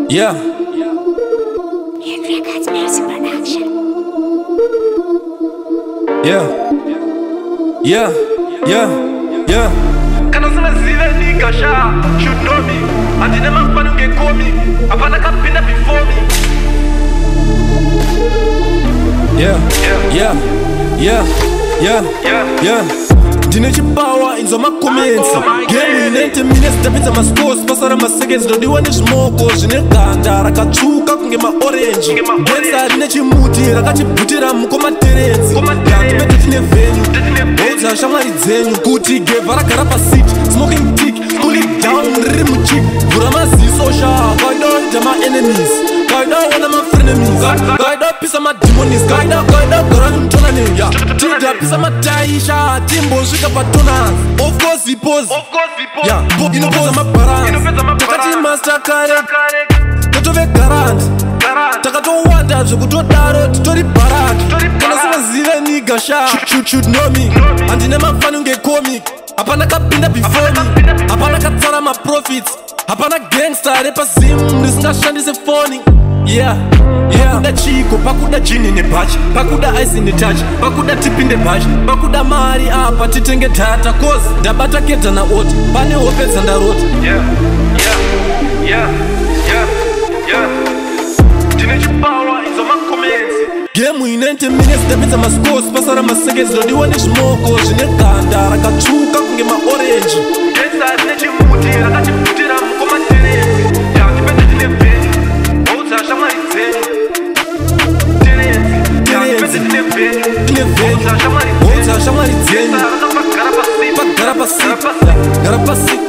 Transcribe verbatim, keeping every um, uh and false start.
Yeah. Records Music Production. Yeah. Yeah. Yeah. Yeah. Kana zima zile nikasha should know me. Andi nema mfano ungekomi. Hapana kapinda before me. Yeah. Yeah. Yeah. Yeah. Yeah. Yeah. Ndine chipawa inzo makomensi game inente minutes tapinza ma scores pasara ma seconds ndodiwa nezvimoko zvine ganda rakatsvuka kunge ma orange densa rine chimuti rakachibhutira mukomaterenzi ndipete tine venue bodza shamwari dzenyu kuti gevha ragara pasiti smoking dick cool it down riri muchik vhura maziso sha kaida ma enemies kaida wona ma frenemies kaida pisa ma demonies kaida kaida gara mtonane ya tida pisa ma taisha timbo zvika patonas of course he pose Of course we pose. ya pop inopedza mabalance Inopedza mabalance. takati master kare Kare. totove garant Garant. takatowanda zvekutodaro titori barak Titori kana barak. simazive niga sha should should know me Know me. handine mafani unge comic hapana kapinda before Hapana me kapinda before hapana katsara ma profits hapana gangster repazimu risingashandise foni yeah yeah pakuda chiko pakuda jini nebhachi pakuda ice netouch pakuda tipinde bhachi pakuda mari apa titenge data cause ndabata kedza naoti pane hope dzandarota Yeah. Yeah. Yeah. Yeah. Yeah. Ndine chipawa inzo makomensi. game inente minutes tapinza ma scores pasara ma seconds ndodiwa nezvimoko zvine ganda rakatsvuka kunge ma orange Densa rine chimuti rakachibhutira mukomaterenzi. Yeah, ndipete tine venue. Bodza shamwari dzenyu. Terenzi. Yeah, ndipete tine venue. tine venue Bodza shamwari bodza shamwari dzenyu Densa rakapagara pasiti. pagara pasiti Gara pasiti. gara pasiti